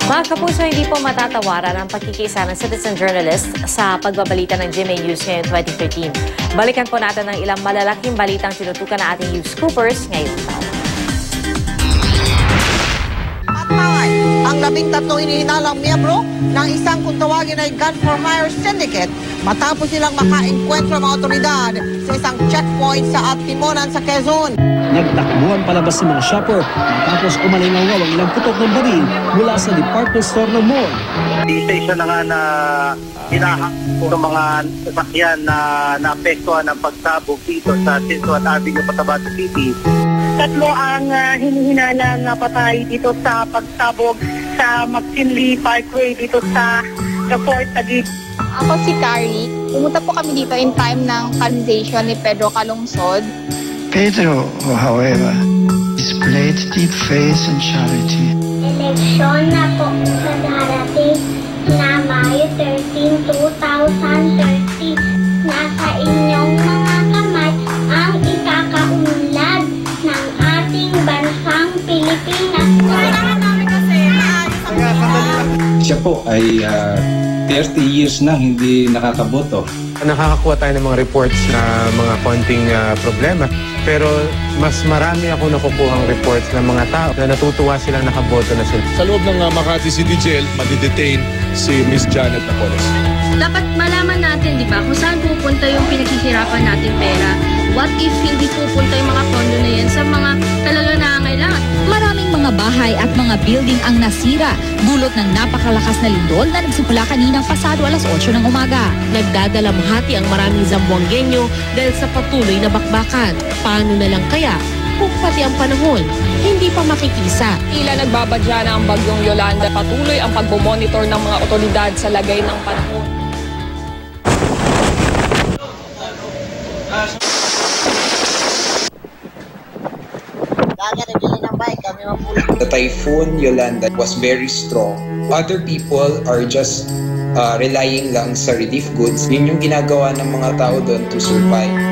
Mga kapuso, hindi po matatawaran ang pagkikisa ng citizen journalist sa pagbabalita ng GMA News ngayong 2013. Balikan po natin ang ilang malalaking balitang tinutukan ng ating news scoopers ngayong taon. Patay ang 13 hinihinalang miyembro ng isang kung tawagin ay gun for hire syndicate matapos silang makaengkwentro mga otoridad sa isang checkpoint sa Atimonan sa Quezon. Nagtakbuhan palabas si mga shopper matapos umalingaw ang ilang putok ng baril mula sa department store ng mall. Isa na nga na hinahak ng mga sasakyan na naapektuhan ng pagsabog dito sa Cinsuan Avenue, Cotabato City. 3 ang hinihinalang patay dito sa pagsabog sa McKinley Parkway dito sa Fort Taguig. Ako si Carrie. Pumunta po kami dito in time ng canonization ni Pedro Calungsod. Pedro, however, displayed deep faith and charity. Eleksyon na po sa darating na Mayo 13, 2030. Nasa inyong mga kamay ang ikakaunlad ng ating bansang Pilipinas. Siya po ay 30 years na hindi nakakaboto. Nakakakuha tayo ng mga reports na mga konting problema. Pero mas marami ako nakukuhang reports ng mga tao na natutuwa silang nakaboto na sila. Sa loob ng Makati City Jail, madidetain si Miss Janet Napoles. Dapat malaman natin, di ba, kung saan pupunta yung pinaghihirapan natin pera. What if hindi pupunta yung mga pondo na yan sa mga talagang nangangailangan? Maraming mga bahay at mga building ang nasira, dulot ng napakalakas na lindol na nagsimula kaninang pasado alas 8 ng umaga. Nagdadalamhati ang maraming Zamboangueño dahil sa patuloy na bakbakan. Paano na lang kaya kung pati ang panahon hindi pa makikisa? Tila nagbabadya na ang bagyong Yolanda. Patuloy ang pagbomonitor ng mga otoridad sa lagay ng panahon. The Typhoon Yolanda was very strong. Other people are just relying lang sa relief goods. Yun yung ginagawa ng mga tao doon to survive.